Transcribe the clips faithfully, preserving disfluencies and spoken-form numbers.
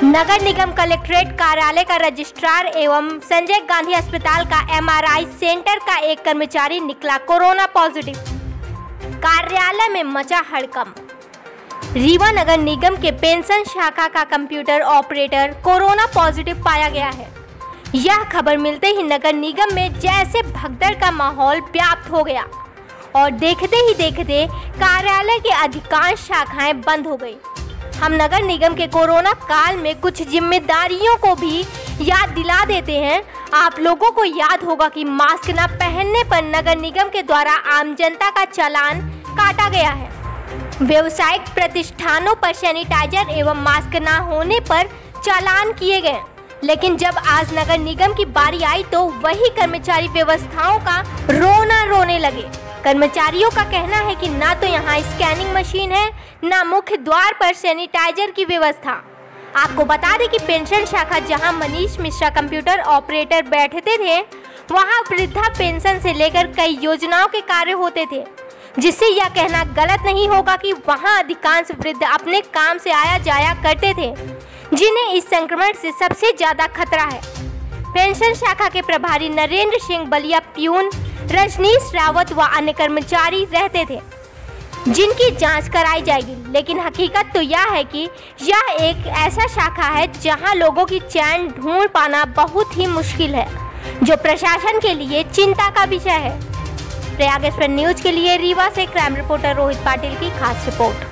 नगर निगम collectorate कार्यालय का registrar एवं संजय गांधी अस्पताल का एमआरआई सेंटर का एक कर्मचारी निकला कोरोना पॉजिटिव। कार्यालय में मचा हड़कंप। रीवा नगर निगम के पेंशन शाखा का कंप्यूटर ऑपरेटर कोरोना पॉजिटिव पाया गया है। यह खबर मिलते ही नगर निगम में जैसे भगदड़ का माहौल व्याप्त हो गया और देखते ही देखते कार्यालय के अधिकांश शाखाएं बंद हो गई। हम नगर निगम के कोरोना काल में कुछ जिम्मेदारियों को भी याद दिला देते हैं। आप लोगों को याद होगा कि मास्क न पहनने पर नगर निगम के द्वारा आम जनता का चालान काटा गया है। व्यावसायिक प्रतिष्ठानों पर सैनिटाइजर एवं मास्क न होने पर चालान किए गए, लेकिन जब आज नगर निगम की बारी आई तो वही कर्मचारी व्यवस्थाओं का रोना रोने लगे। कर्मचारियों का कहना है कि ना तो यहाँ स्कैनिंग मशीन है, ना मुख्य द्वार पर सैनिटाइजर की व्यवस्था। आपको बता दें कि पेंशन शाखा जहां मनीष मिश्रा कंप्यूटर ऑपरेटर बैठते थे, वहां वृद्धा पेंशन से लेकर कई योजनाओं के कार्य होते थे, जिससे यह कहना गलत नहीं होगा कि वहां अधिकांश वृद्ध अपने काम से आया जाया करते थे, जिन्हें इस संक्रमण से सबसे ज्यादा खतरा है। पेंशन शाखा के प्रभारी नरेंद्र सिंह बलिया, प्यून रजनीश रावत व अन्य कर्मचारी रहते थे, जिनकी जांच कराई जाएगी। लेकिन हकीकत तो यह है कि यह एक ऐसा शाखा है जहां लोगों की चैन ढूंढ पाना बहुत ही मुश्किल है, जो प्रशासन के लिए चिंता का विषय है। प्रयाग एक्सप्रेस न्यूज के लिए रीवा से क्राइम रिपोर्टर रोहित पाटिल की खास रिपोर्ट।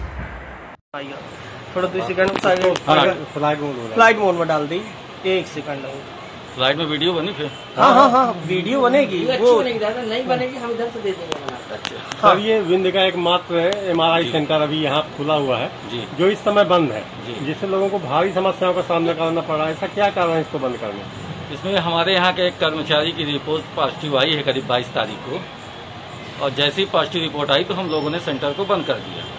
थोड़ा दो सेकंड फ्लाइट मोड में डाल दी, एक सेकंड फ्लाइट में वीडियो बनी फिर? हाँ हाँ हाँ वीडियो बनेगी, वो नहीं बनेगी, हम इधर से दे देंगे। हाँ। सर ये विंध्य का एक मात्र एमआरआई सेंटर अभी यहाँ खुला हुआ है, जो इस समय बंद है, जिससे लोगों को भारी समस्याओं का सामना करना पड़ रहा है। ऐसा क्या कारण है इसको बंद करने? इसमें हमारे यहाँ के एक कर्मचारी की रिपोर्ट पॉजिटिव आई है करीब बाईस तारीख को, और जैसे ही पॉजिटिव रिपोर्ट आई तो हम लोगों ने सेंटर को बंद कर दिया।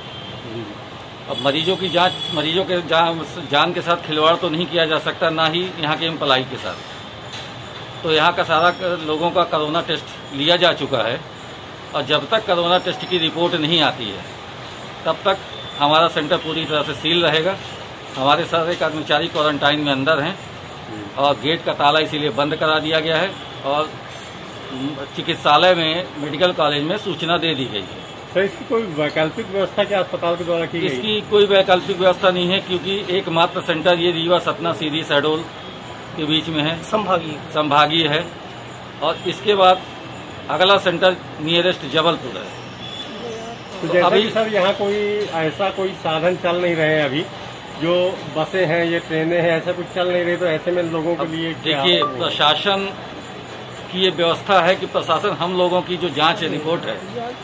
अब मरीजों की जांच, मरीजों के जान के साथ खिलवाड़ तो नहीं किया जा सकता, ना ही यहाँ के एम्प्लाई के साथ। तो यहाँ का सारा लोगों का कोरोना टेस्ट लिया जा चुका है, और जब तक कोरोना टेस्ट की रिपोर्ट नहीं आती है तब तक हमारा सेंटर पूरी तरह से सील रहेगा। हमारे सारे कर्मचारी क्वारंटाइन में अंदर हैं और गेट का ताला इसीलिए बंद करा दिया गया है, और चिकित्सालय में, मेडिकल कॉलेज में सूचना दे दी गई है। सर इसकी कोई वैकल्पिक व्यवस्था क्या अस्पताल के द्वारा की गई? इसकी कोई वैकल्पिक व्यवस्था नहीं है, क्योंकि एकमात्र सेंटर ये रीवा, सतना, सीधी, शहडोल के बीच में है, संभागीय संभागीय है, और इसके बाद अगला सेंटर नियरेस्ट जबलपुर है। तो जैसा अभी कि सर यहाँ कोई ऐसा कोई साधन चल नहीं रहे हैं अभी, जो बसें हैं, ये ट्रेनें हैं, ऐसा कुछ चल नहीं रही, तो ऐसे में लोगों के लिए देखिए, प्रशासन की ये व्यवस्था है कि प्रशासन हम लोगों की जो जांच रिपोर्ट है,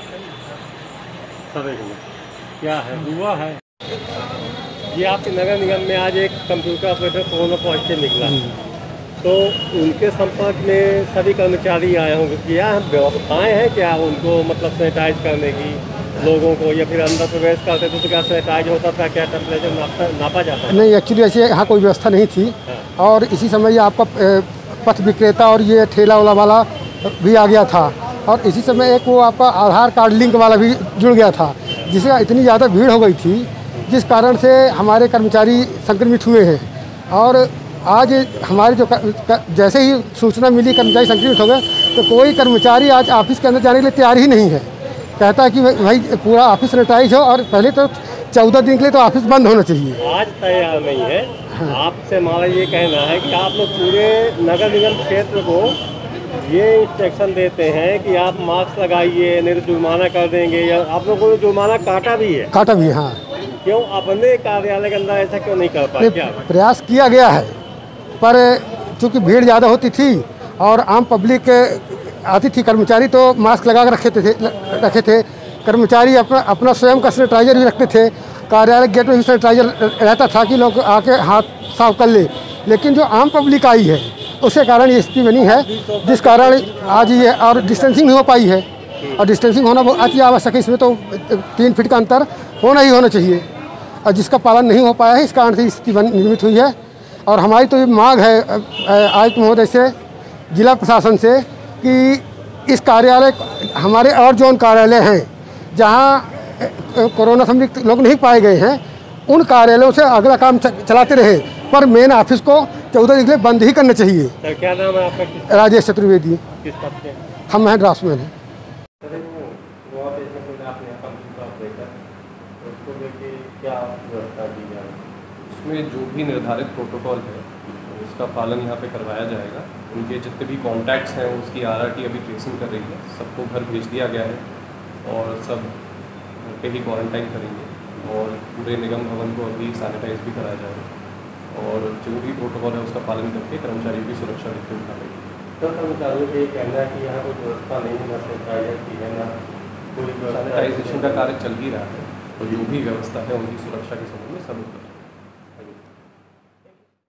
सर क्या है हुआ है ये आपके नगर निगम में आज एक कंप्यूटर ऑपरेटर कोरोना पॉजिटिव निकला, तो उनके संपर्क में सभी कर्मचारी आए होंगे। क्या व्यवस्थाएं हैं क्या उनको, मतलब सैनिटाइज करने की लोगों को, या फिर अंदर प्रवेश करते थे तो क्या सैनिटाइज होता था, क्या टेम्परेचर नापा नापा जाता? नहीं, एक्चुअली ऐसे यहाँ कोई व्यवस्था नहीं थी। हाँ। और इसी समय ये आपका पथ विक्रेता और ये ठेला वाला वाला भी आ गया था, और इसी समय एक वो आपका आधार कार्ड लिंक वाला भी जुड़ गया था, जिससे इतनी ज़्यादा भीड़ हो गई थी, जिस कारण से हमारे कर्मचारी संक्रमित हुए हैं। और आज हमारे जो जैसे ही सूचना मिली कर्मचारी संक्रमित हो गए, तो कोई कर्मचारी आज ऑफिस के अंदर जाने के लिए तैयार ही नहीं है। कहता है कि भाई पूरा ऑफिस सैनिटाइज हो, और पहले तो चौदह दिन के लिए तो ऑफिस बंद होना चाहिए। आज तैयार नहीं है। हाँ। आपसे हमारा ये कहना है कि आप लोग पूरे नगर निगम क्षेत्र को ये इंस्ट्रक्शन देते हैं कि आप मास्क लगाइए, नहीं तो जुर्माना कर देंगे, या आप लोगों को जुर्माना काटा भी है? काटा भी है, हाँ। क्यों अपने कार्यालय के अंदर ऐसा क्यों नहीं कर पाए? क्या प्रयास किया गया है, पर चूंकि भीड़ ज़्यादा होती थी और आम पब्लिक आती थी, कर्मचारी तो मास्क लगा कर रखे थे रखे थे कर्मचारी अपना अपना स्वयं का सैनिटाइजर भी रखते थे। कार्यालय गेट में भी सैनिटाइजर रहता था कि लोग आके हाथ साफ कर ले, लेकिन जो आम पब्लिक आई है उसके कारण ये स्थिति बनी है, जिस कारण आज ये, और डिस्टेंसिंग नहीं हो पाई है, और डिस्टेंसिंग होना बहुत अति आवश्यक है। इसमें तो तीन फीट का अंतर होना ही होना चाहिए, और जिसका पालन नहीं हो पाया है, इस कारण से स्थिति निर्मित हुई है। और हमारी तो ये मांग है आयुक्त महोदय से, जिला प्रशासन से, कि इस कार्यालय, हमारे और जोन कार्यालय हैं जहाँ कोरोना संदिग्ध लोग नहीं पाए गए हैं, उन कार्यालयों से अगला काम चलाते रहे। पर मेन ऑफिस को चौदह दिन के लिए बंद ही करना चाहिए। सर क्या नाम है आपका? किस राजेश चतुर्वेदी। किस पद पे? हम हैं ड्राफ्टमैन हैं। उसमें जो भी निर्धारित प्रोटोकॉल है उसका पालन यहाँ पे करवाया जाएगा। उनके जितने भी कॉन्टैक्ट्स हैं उसकी आरआरटी अभी ट्रेसिंग कर रही है, सबको घर भेज दिया गया है और सब घर पे ही क्वारंटाइन करेंगे और पूरे निगम भवन को अभी सैनिटाइज भी कराया जाएगा और जो भी प्रोटोकॉल है उसका पालन करके कर्मचारियों की सुरक्षा देखते उठाएंगे। सर कर्मचारियों का ये कहना है कि यहाँ कोई व्यवस्था नहीं है, ना सैनिटाइजर की है, ना कोई सैनिटाइजेशन का कार्य चल ही रहा है, तो जो भी व्यवस्था है उनकी सुरक्षा के संबंध में सब